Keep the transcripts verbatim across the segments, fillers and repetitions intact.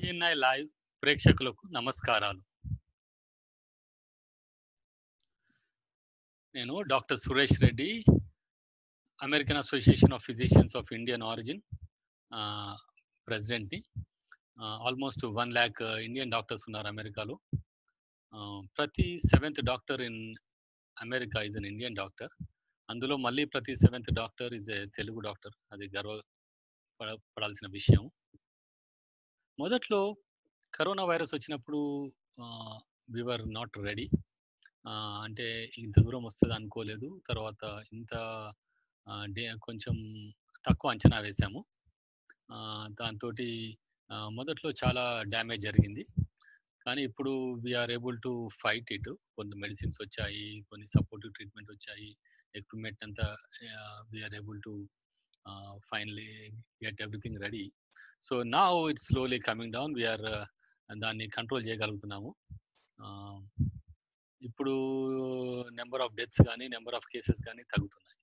CNI live ప్రేక్షకులకు నమస్కారాలు. నేను doctor Suresh Reddy, American association of physicians of Indian origin ah, ప్రెసిడెంట్‌ని. ఆహ్, ఆల్మోస్ట్ ఒక లక్ష ఇండియన్ డాక్టర్స్ ఉన్నారు అమెరికాలో. ఆహ్, ప్రతి seventh doctor in America is an Indian doctor. అందులో మళ్ళీ ప్రతి seventh doctor is a Telugu doctor. అది గర్వ పడ పడాల్సిన విషయం. మొదట్లో కరోనా వైరస్ వచ్చినప్పుడు ఆహ్, వి వర్ నాట్ రెడీ. ఆహ్, అంటే ఇంత దూరం వస్తది అనుకోలేదు. తర్వాత ఇంత ఆహ్, డే కొంచెం తక్కువ అంచనా వేశాము. ఆహ్, దాంతోటి ఆహ్, మొదట్లో చాలా డ్యామేజ్ జరిగింది. కానీ ఇప్పుడు we are able to fight it. కొన్ని మెడిసిన్స్ వచ్చాయి. కొన్ని సపోర్టివ్ ట్రీట్మెంట్ వచ్చాయి. ఎక్విప్‌మెంట్ అంతా ah, we are able to ah, finally get everything ready. So, now it's slowly coming down. We are దాన్ని కంట్రోల్ చేయగలుగుతున్నాము. ఆహ్, ఇప్పుడు నంబర్ ఆఫ్ డెత్స్ గాని, number of cases గాని తగ్గుతున్నాయి.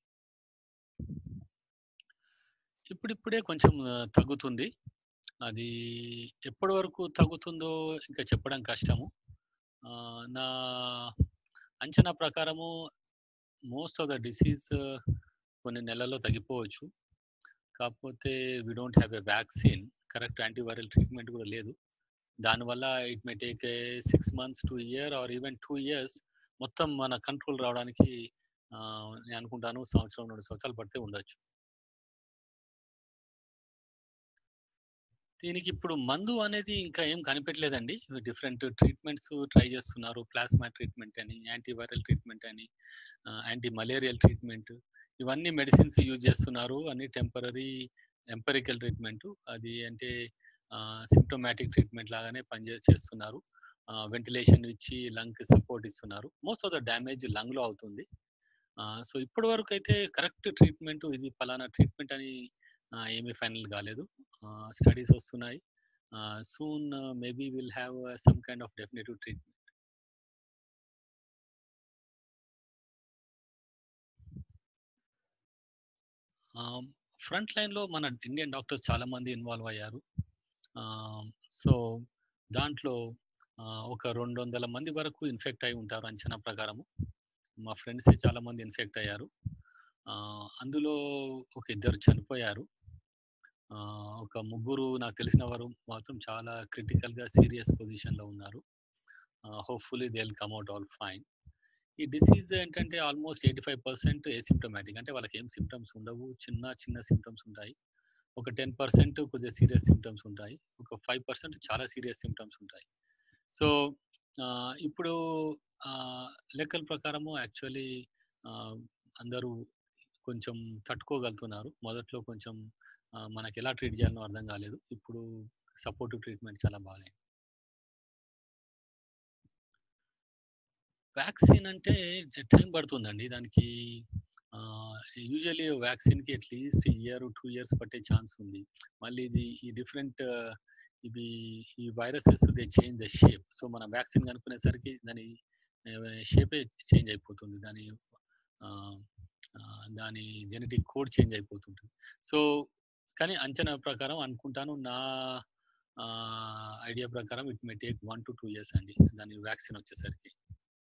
ఇప్పుడిప్పుడే కొంచెం ఆహ్, తగ్గుతుంది. అది ఎప్పటి వరకు తగ్గుతుందో ఇంకా చెప్పడం కష్టము. ఆహ్, నా అంచనా ప్రకారము మోస్ట్ ఆఫ్ ద డిసీజ్ కొన్ని నెలల్లో తగ్గిపోవచ్చు. కాకపోతే we don't have a vaccine. Correct antiviral treatment కూడా లేదు. దానివల్ల ఇట్ మే టేక్ ఏ ఆరు months to year or even రెండు ఇయర్స్ మొత్తం మన కంట్రోల్ రావడానికి ఆహ్, నేను అనుకుంటాను సంవత్సరం, రెండు సంవత్సరాలు పడితే ఉండొచ్చు. దీనికి ఇప్పుడు మందు అనేది ఇంకా ఏం కనిపెట్టలేదండి. డిఫరెంట్ ట్రీట్మెంట్స్ ట్రై చేస్తున్నారు. ప్లాస్మా ట్రీట్మెంట్ అని, యాంటీవైరల్ ట్రీట్మెంట్ అని, ఆహ్, యాంటీ మలేరియల్ ట్రీట్మెంట్, ఇవన్నీ మెడిసిన్స్ యూజ్ చేస్తున్నారు. అన్ని టెంపరరీ ఎంపెరికల్ ట్రీట్మెంట్. అది అంటే ఆహ్, సింప్టమాటిక్ ట్రీట్మెంట్ లాగానే పనిచే చేస్తున్నారు. ఆహ్, వెంటిలేషన్ ఇచ్చి లంగ్‌కి సపోర్ట్ ఇస్తున్నారు. మోస్ట్ ఆఫ్ ద డ్యామేజ్ లంగ్‌లో అవుతుంది. ఆహ్, సో ఇప్పటి వరకైతే కరెక్ట్ ట్రీట్మెంట్ ఇది పలానా ట్రీట్మెంట్ అని ఆహ్, ఏమీ ఫైనల్ కాలేదు. ఆహ్, స్టడీస్ వస్తున్నాయి. Ah, soon maybe will have some kind of definitive treatment. Ah, front లైన్‌లో మన ఇండియన్ డాక్టర్స్ చాలా మంది ఇన్వాల్వ్ అయ్యారు. ఆహ్, సో దాంట్లో ఆహ్, ఒక రెండు వందల మంది వరకు ఇన్ఫెక్ట్ అయ్యి ఉంటారు అంచనా ప్రకారము. మా ఫ్రెండ్సే చాలా మంది ఇన్ఫెక్ట్ అయ్యారు. ఆహ్, అందులో ఒక ఇద్దరు చనిపోయారు. ఆహ్, ఒక ముగ్గురు నాకు తెలిసిన వారు మాత్రం చాలా క్రిటికల్‌గా సీరియస్ పొజిషన్‌లో ఉన్నారు. Ah, hopefully they will come out all fine. ఈ డిసీజ్ ఏంటంటే ఆల్మోస్ట్ ఎనభై ఐదు శాతం ఏసిమ్ప్టమాటిక్. అంటే వాళ్ళకి ఏం సింప్టమ్స్ ఉండవు. చిన్న చిన్న సింప్టమ్స్ ఉంటాయి. ఒక పది శాతం కొద్దిగా సీరియస్ సింప్టమ్స్ ఉంటాయి. ఒక ఐదు శాతం చాలా సీరియస్ సింప్టమ్స్ ఉంటాయి. సో, ఆహ్, ఇప్పుడు ఆహ్, లెక్కల ప్రకారము యాక్చువల్లీ ఆహ్, అందరూ కొంచెం తట్టుకోగలుగుతున్నారు. మొదట్లో కొంచెం ఆహ్, మనకెలా ట్రీట్ చేయాలనో అర్థం కాలేదు. ఇప్పుడు సపోర్టివ్ ట్రీట్మెంట్ చాలా బాగాయింది. వ్యాక్సిన్ అంటే టైం పడుతుందండి. దానికి ఆహ్, యూజువల్లీ వ్యాక్సిన్‌కి అట్‌లీస్ట్ ఇయర్, రెండు ఇయర్స్ పట్టే ఛాన్స్ ఉంది. మళ్ళీ ఇది ఈ డిఫరెంట్ ఇవి ఈ viruses they change the shape. So, మనం వ్యాక్సిన్ కనుక్కునేసరికి దాని ఆహ్, షేపే చేంజ్ అయిపోతుంది. దాని ఆహ్, ఆహ్, దాని జెనెటిక్ కోడ్ చేంజ్ అయిపోతుంటుంది. సో, కానీ అంచనా ప్రకారం అనుకుంటాను నా ఆహ్, ఐడియా ప్రకారం ఇట్ మే టేక్ ఒకటి రెండు ఇయర్స్ అండి. దాని వ్యాక్సిన్ వచ్చేసరికి.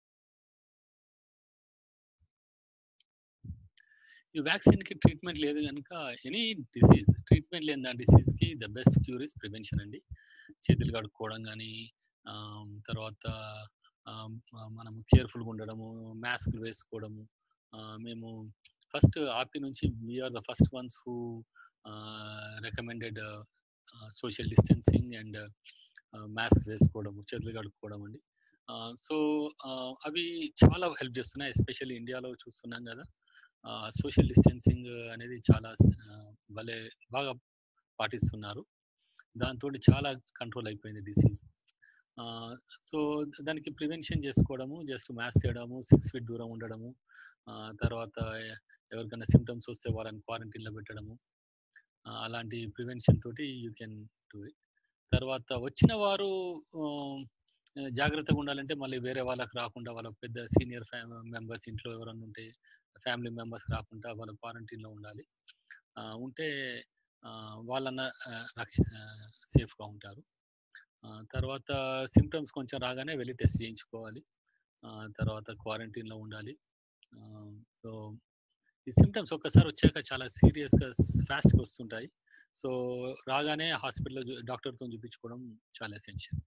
ఈ వ్యాక్సిన్‌కి ట్రీట్మెంట్ లేదు గనుక ఎనీ డిసీజ్ ట్రీట్మెంట్ లేని దాని డిసీజ్‌కి the best cure is prevention అండి. చేతులు కడుక్కోవడం గానీ, ఆహ్, తర్వాత ఆహ్, మనం కేర్‌ఫుల్‌గా ఉండడము, మాస్క్‌లు వేసుకోవడము. ఆహ్, మేము ఫస్ట్ ఆర్‌పీ నుంచి we are the first ones who ah, recommended ah, social distancing and ah, mask వేసుకోవడము, చేతులు కడుక్కోవడం అండి. ఆహ్, సో, ఆహ్, అవి చాలా హెల్ప్ చేస్తున్నాయి. ఎస్పెషల్లీ ఇండియాలో చూస్తున్నాం గదా! ఆహ్, సోషల్ డిస్టెన్సింగ్ అనేది చాలా ఆహ్, భలే బాగా పాటిస్తున్నారు. దాంతోటి చాలా కంట్రోల్ అయిపోయింది డిసీజ్. ఆహ్, సో, దానికి ప్రివెన్షన్ చేసుకోవడము, జస్ట్ మాస్క్ చేయడము, ఆరు ఫీట్ దూరం ఉండడము, ఆహ్, తర్వాత ఎవరికైనా సింప్టమ్స్ వస్తే వాళ్ళని క్వారంటైన్‌లో పెట్టడము. ఆహ్, అలాంటి ప్రివెన్షన్ తోటి యూ కెన్ డూ ఇట్. తర్వాత వచ్చిన వారు ఆహ్, జాగ్రత్తగా ఉండాలంటే మళ్ళీ వేరే వాళ్ళకి రాకుండా వాళ్ళ పెద్ద సీనియర్ ఫ్యామి మెంబర్స్ ఇంట్లో ఎవరైనా ఉంటే ఫ్యామిలీ మెంబర్స్ రాకుండా వాళ్ళు క్వారంటైన్‌లో ఉండాలి. ఆహ్, ఉంటే ఆహ్, వాళ్ళన్నా ఆహ్, రక్ష ఆహ్, సేఫ్‌గా ఉంటారు. ఆహ్, తర్వాత సింప్టమ్స్ కొంచెం రాగానే వెళ్లి టెస్ట్ చేయించుకోవాలి. ఆహ్, తర్వాత క్వారంటైన్‌లో ఉండాలి. ఆహ్, సో, ఈ సింప్టమ్స్ ఒక్కసారి వచ్చాక చాలా సీరియస్‌గా స్ ఫాస్ట్‌గా వస్తుంటాయి. సో, రాగానే హాస్పిటల్‌లో జు డాక్టర్‌తోని చూపించుకోవడం చాలా ఎసెన్షియల్.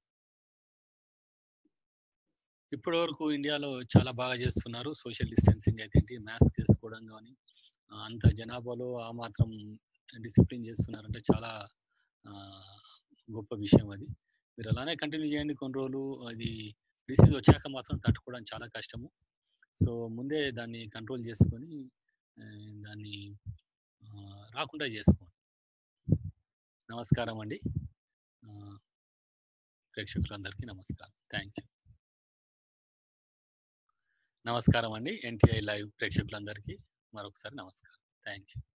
ఇప్పటి వరకు ఇండియాలో చాలా బాగా చేస్తున్నారు. సోషల్ డిస్టెన్సింగ్ అయితేంటి, మాస్క్ ఏసుకోవడం గాని, ఆహ్, అంత జనాభాలో ఆ మాత్రం డిసిప్లిన్ చేస్తున్నారంటే చాలా ఆహ్, గొప్ప విషయం అది. మీరు అలానే కంటిన్యూ చేయండి కొన్ని రోజులు. అది డిసీజ్ వచ్చాక మాత్రం తట్టుకోవడం చాలా కష్టము. సో, ముందే దాన్ని కంట్రోల్ చేసుకొని ఆహ్, దాన్ని ఆహ్, రాకుండా చేసుకోండి. నమస్కారం అండి. ఆహ్, ప్రేక్షకులందరికీ నమస్కారం. Thank you. నమస్కారం అండి. ఎన్‌టిఐ లైవ్ ప్రేక్షకులందరికీ మరొకసారి నమస్కారం. Thank you.